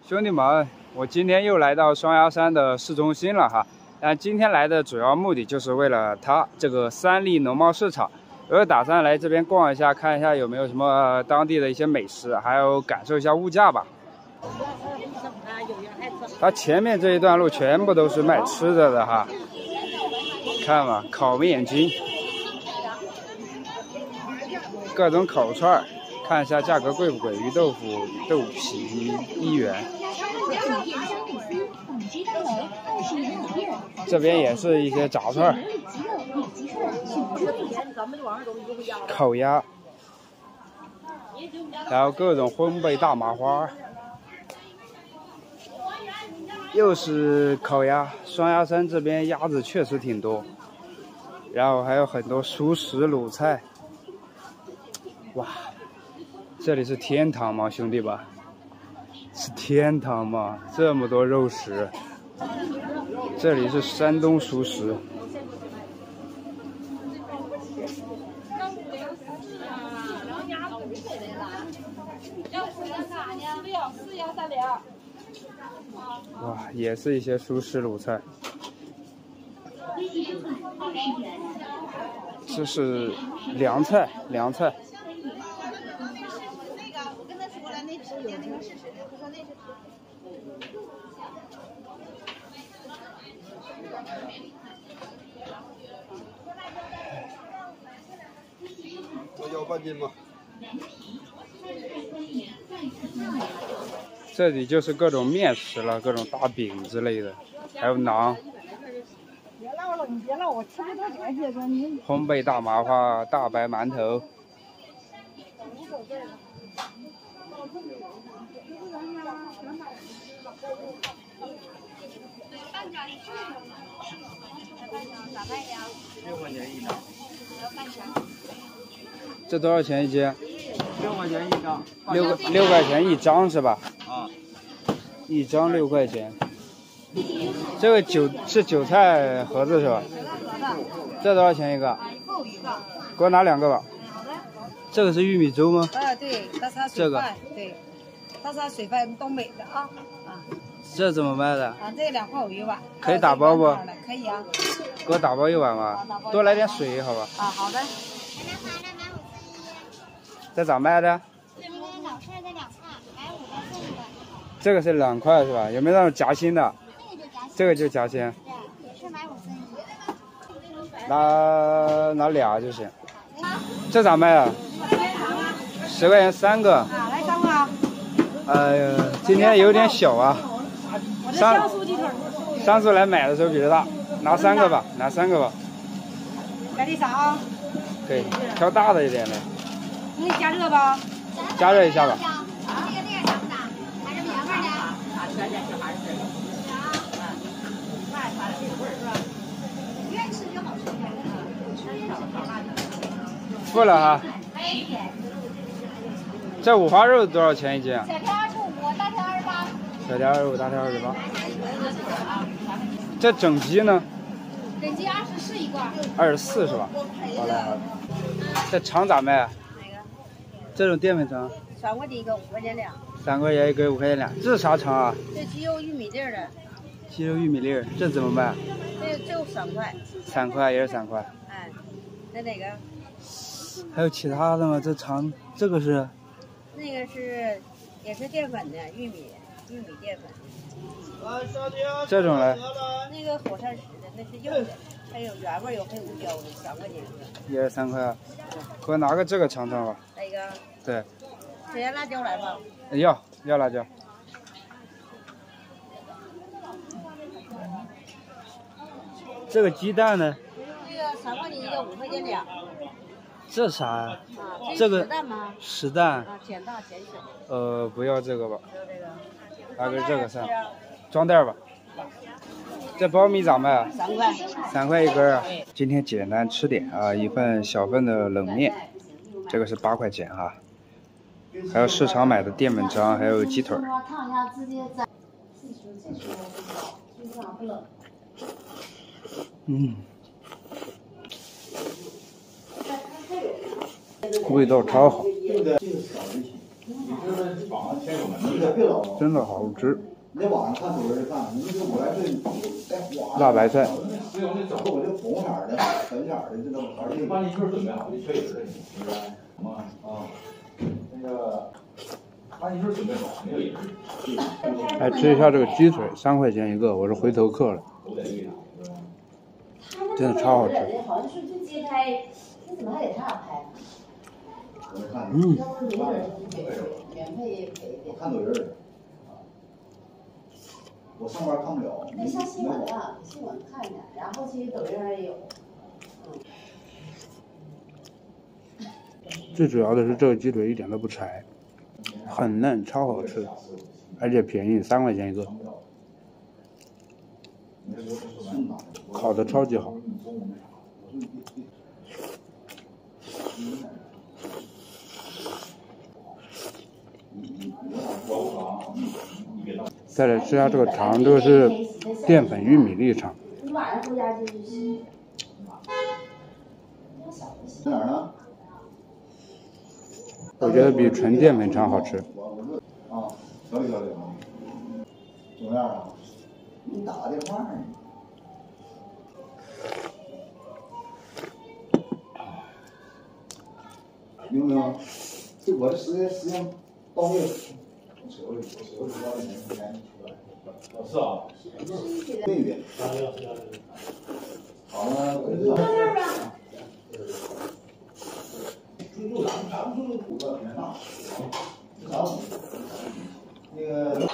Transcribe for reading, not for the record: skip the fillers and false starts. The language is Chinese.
兄弟们，我今天又来到双鸭山的市中心了哈。但今天来的主要目的就是为了它这个三立农贸市场，我有打算来这边逛一下，看一下有没有什么当地的一些美食，还有感受一下物价吧。它前面这一段路全部都是卖吃的的哈，看嘛，烤面筋，各种烤串，看一下价格贵不贵？鱼豆腐、豆皮1元。这边也是一些炸串，烤鸭，然后各种烘焙大麻花，又是烤鸭。双鸭山这边鸭子确实挺多，然后还有很多熟食卤菜。哇，这里是天堂吗，兄弟们？是天堂吗？这么多肉食。这里是山东熟食。哇，也是一些熟食卤菜。这是凉菜，凉菜。 我要半斤吧。 这里就是各种面食了，各种大饼之类的，还有馕。 别唠了，你别唠，我吃不到这些个。 烘焙大麻花、大白馒头。 6块钱一张。 这多少钱一斤 ？6块钱一张。 6块钱一张是吧？ 啊。 一张6块钱。这个是韭菜盒子是吧？这多少钱一个？给我拿2个吧。这个是玉米粥吗？ 对，它是这个。 对，它是水饭东北的啊。 这怎么卖的？ 这2块5一碗。 可以打包不？ 可以啊。 给我打包1碗吧，多来点水好吧？ 好的。 这咋卖的？ 老式的2块，150的送1个。 这个是2块是吧？有没有那种夹心的？这个就夹心。 也是买5送1。 拿俩就行。这咋卖啊？10块钱3个。 来3个啊。 哎呀，今天有点小啊。上次来买的时候比较大，拿3个吧，拿3个吧。 来的啥啊？ 可以，挑大的一点的。 你加热吧？ 加热一下吧。 这个小不大，还是棉花的。愿意吃就好吃。 付了哈。这五花肉多少钱一斤啊？ 小条25，大条28。 小条25，大条28。这整鸡呢？ 整鸡24一罐。 24是吧？好嘞好嘞。这肠咋卖啊？ 哪个？ 这种淀粉肠。 3块钱一个，5块钱俩。 3块钱一根，5块钱俩。这是啥肠啊？ 这鸡肉玉米粒儿的。 鸡肉玉米粒儿，这怎么卖？ 这3块。 3块也是3块。 哎，那哪个？ 还有其他的吗？这肠，这个是？ 那个是也是淀粉的玉米淀粉。 这种嘞？ 那个火柴石的，那是硬的，还有原味有黑胡椒的，3块钱一个。 也是3块啊。给我拿个这个尝尝吧。 哪个？ 对。 谁要辣椒来吧？ 要辣椒。这个鸡蛋呢？ 这个3块钱一个，5块钱俩。 这啥呀？ 这个实蛋吗？ 实蛋。 减大减小。 不要这个吧。 不要这个。 拿根这个算。装袋吧。这苞米咋卖啊 ？3块。 3块一根啊。今天简单吃点啊，一份小份的冷面，这个是8块钱哈。还有市场买的淀粉肠，还有鸡腿。味道超好。 真的好吃。 你网上看抖音看，你说我来这带花。 辣白菜。 我这红色的、粉色的，这都玩意。把你一份准备好，你可以吃，明白吗？啊，那个。把你份准备好，没有也是。 来吃一下这个鸡腿，3块钱一个，我是回头客了。真的超好吃。 好像是这街拍，这怎么还得他俩拍？原配也赔的。 我看抖音儿，我上班看不了。 那上新闻了，新闻看的，然后其实抖音上也有。 最主要的是这个鸡腿一点都不柴，很嫩，超好吃，而且便宜，3块钱一个，烤的超级好。再来吃下这个肠，这个是淀粉玉米粒肠。 你晚上回家就洗。 在哪儿呢？ 我觉得比纯淀粉肠好吃。 啊，调理调理啊。怎么样啊？你打个电话呢？明不明？这我这时间到位了。我手里要的钱是啊。对一遍。好了，我就。咱们住的苦的别大，那个